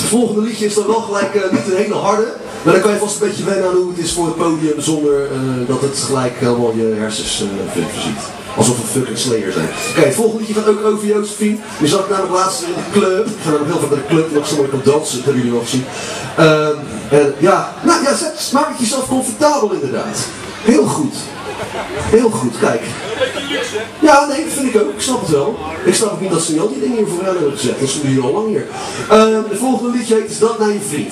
Het volgende liedje is dan wel gelijk niet een hele harde, maar dan kan je vast een beetje wennen aan hoe het is voor het podium zonder dat het gelijk helemaal je hersens verziet. Alsof we fucking Slayer zijn. Oké, het volgende liedje gaat ook over Josephine. Die zat ik namelijk laatst in de club. Ik ga namelijk heel veel bij de club, nog zo mooi kan dansen, dat hebben jullie wel gezien. En ja, nou ja, maak het jezelf comfortabel inderdaad. Heel goed. Heel goed, kijk. Een beetje luxe, hè? Ja, nee, dat vind ik ook. Ik snap het wel. Ik snap ook niet dat ze al die dingen hier vooraan hebben gezet. Dat doen hier al lang hier. De volgende liedje heet Is dat naar je vriend?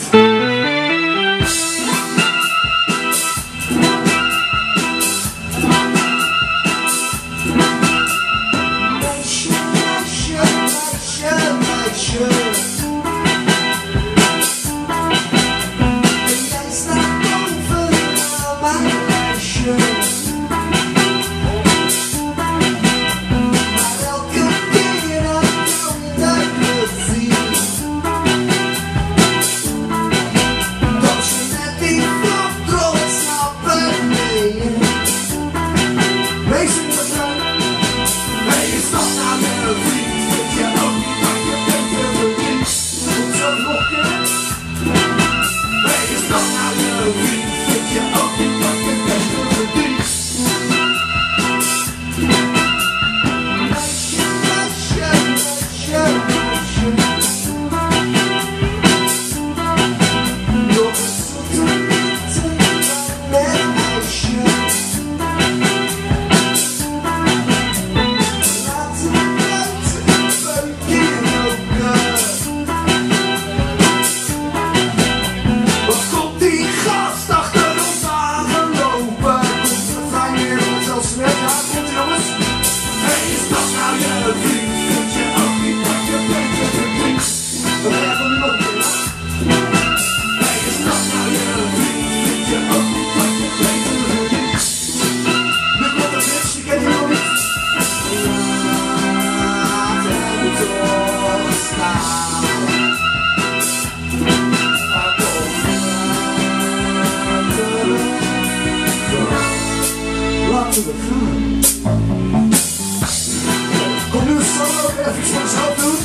Kom nu een solo even iets voor mezelf doen.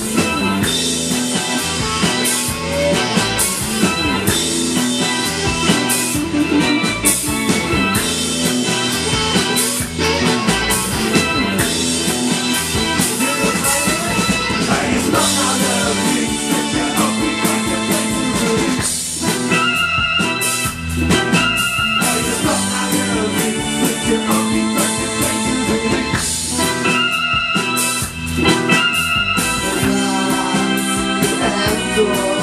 Door